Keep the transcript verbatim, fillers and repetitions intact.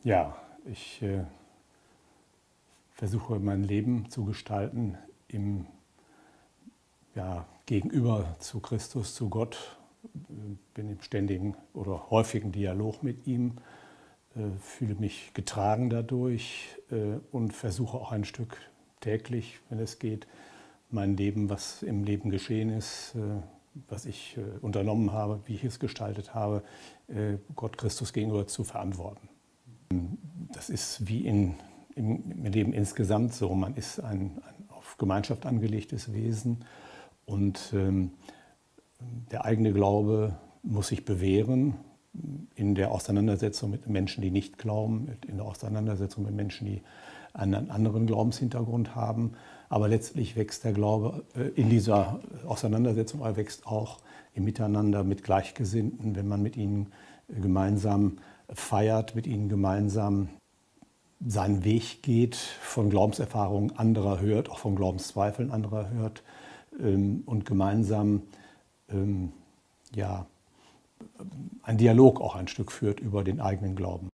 Ja, ich äh, versuche mein Leben zu gestalten im ja, Gegenüber zu Christus, zu Gott. Bin im ständigen oder häufigen Dialog mit ihm, äh, fühle mich getragen dadurch äh, und versuche auch ein Stück täglich, wenn es geht, mein Leben, was im Leben geschehen ist, äh, was ich äh, unternommen habe, wie ich es gestaltet habe, äh, Gott Christus gegenüber zu verantworten. Das ist wie in, im Leben insgesamt so. Man ist ein, ein auf Gemeinschaft angelegtes Wesen und ähm, der eigene Glaube muss sich bewähren in der Auseinandersetzung mit Menschen, die nicht glauben, in der Auseinandersetzung mit Menschen, die einen anderen Glaubenshintergrund haben. Aber letztlich wächst der Glaube in dieser Auseinandersetzung, er wächst auch im Miteinander mit Gleichgesinnten, wenn man mit ihnen gemeinsam feiert, mit ihnen gemeinsam seinen Weg geht, von Glaubenserfahrungen anderer hört, auch von Glaubenszweifeln anderer hört und gemeinsam ja, einen Dialog auch ein Stück führt über den eigenen Glauben.